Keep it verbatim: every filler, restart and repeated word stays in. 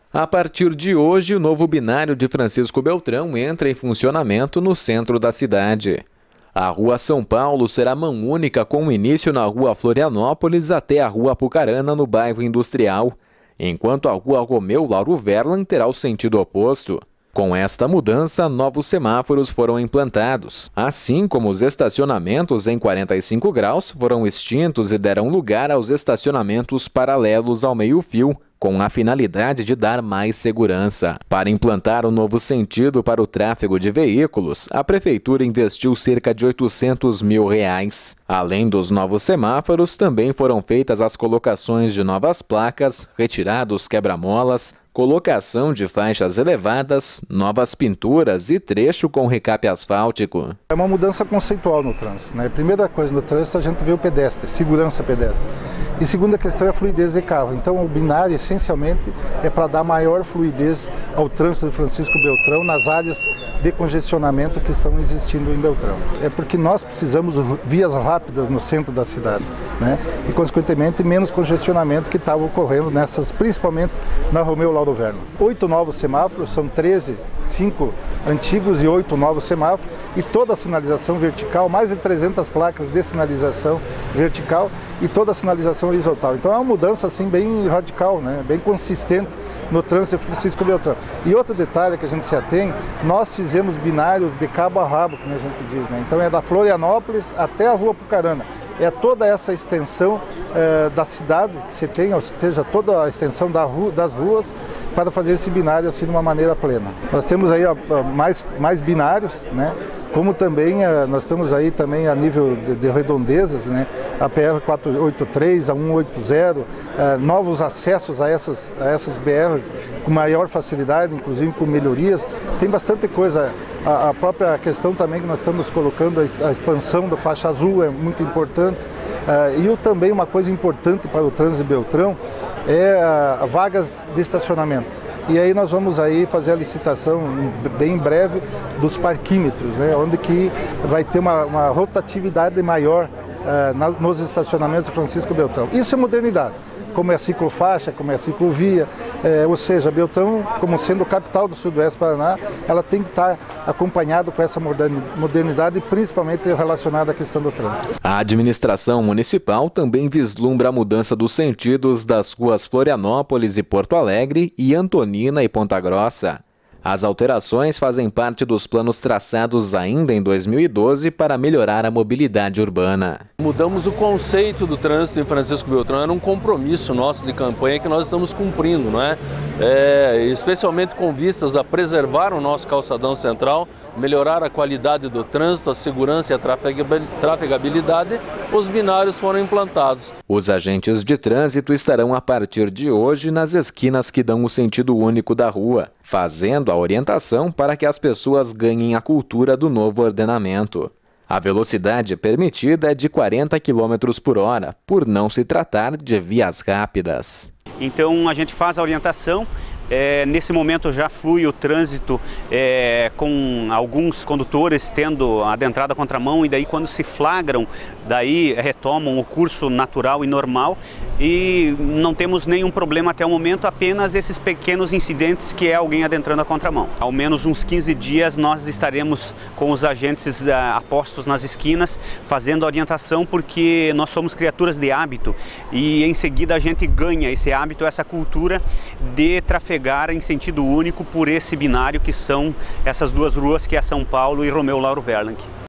A partir de hoje, o novo binário de Francisco Beltrão entra em funcionamento no centro da cidade. A Rua São Paulo será mão única com início na Rua Florianópolis até a Rua Apucarana, no bairro Industrial, enquanto a Rua Romeu Lauro Verlan terá o sentido oposto. Com esta mudança, novos semáforos foram implantados, assim como os estacionamentos em quarenta e cinco graus foram extintos e deram lugar aos estacionamentos paralelos ao meio-fio, com a finalidade de dar mais segurança. Para implantar o novo sentido para o tráfego de veículos, a Prefeitura investiu cerca de oitocentos mil reais. Além dos novos semáforos, também foram feitas as colocações de novas placas, retirados quebra-molas, colocação de faixas elevadas, novas pinturas e trecho com recape asfáltico. É uma mudança conceitual no trânsito, né? Primeira coisa no trânsito, a gente vê o pedestre, segurança pedestre. E segunda questão é a fluidez de carro. Então o binário essencialmente é para dar maior fluidez ao trânsito de Francisco Beltrão nas áreas de congestionamento que estão existindo em Beltrão. É porque nós precisamos de vias rápidas no centro da cidade, né? E consequentemente menos congestionamento que estava ocorrendo nessas, principalmente na Romeu Lauro Verlan. Oito novos semáforos, são treze, cinco antigos e oito novos semáforos, e toda a sinalização vertical, mais de trezentas placas de sinalização vertical e toda a sinalização horizontal. Então é uma mudança assim bem radical, né? Bem consistente no trânsito de Francisco Beltrão. E outro detalhe que a gente se atém, nós fizemos binários de cabo a rabo, como a gente diz, né? Então é da Florianópolis até a Rua Apucarana. É toda essa extensão eh, da cidade que se tem, ou seja, toda a extensão da rua, das ruas, para fazer esse binário assim de uma maneira plena. Nós temos aí ó, mais, mais binários, né? Como também nós estamos aí também a nível de, de redondezas, né? A P R quatrocentos e oitenta e três, a cento e oitenta, eh, novos acessos a essas, a essas B Rs com maior facilidade, inclusive com melhorias. Tem bastante coisa. A, a própria questão também que nós estamos colocando, a, a expansão da faixa azul é muito importante. Eh, e também uma coisa importante para o trânsito de Beltrão é a, a vagas de estacionamento. E aí nós vamos aí fazer a licitação bem em breve dos parquímetros, né, onde que vai ter uma, uma rotatividade maior uh, na, nos estacionamentos de Francisco Beltrão. Isso é modernidade, como é a ciclofaixa, como é a ciclovia, é, ou seja, Beltrão, como sendo capital do Sudoeste Paraná, ela tem que estar acompanhada com essa modernidade, principalmente relacionada à questão do trânsito. A administração municipal também vislumbra a mudança dos sentidos das ruas Florianópolis e Porto Alegre e Antonina e Ponta Grossa. As alterações fazem parte dos planos traçados ainda em dois mil e doze para melhorar a mobilidade urbana. Mudamos o conceito do trânsito em Francisco Beltrão, era um compromisso nosso de campanha que nós estamos cumprindo, não é? É, especialmente com vistas a preservar o nosso calçadão central, melhorar a qualidade do trânsito, a segurança e a trafegabilidade, os binários foram implantados. Os agentes de trânsito estarão a partir de hoje nas esquinas que dão o sentido único da rua, fazendo a orientação para que as pessoas ganhem a cultura do novo ordenamento. A velocidade permitida é de quarenta quilômetros por hora, por não se tratar de vias rápidas. Então a gente faz a orientação. É, nesse momento já flui o trânsito é, com alguns condutores tendo adentrado a contramão, e daí quando se flagram, daí retomam o curso natural e normal, e não temos nenhum problema até o momento, apenas esses pequenos incidentes que é alguém adentrando a contramão. Ao menos uns quinze dias nós estaremos com os agentes uh, apostos nas esquinas fazendo a orientação, porque nós somos criaturas de hábito e em seguida a gente ganha esse hábito, essa cultura de trafegar em sentido único por esse binário que são essas duas ruas, que é São Paulo e Romeu Lauro Verlan.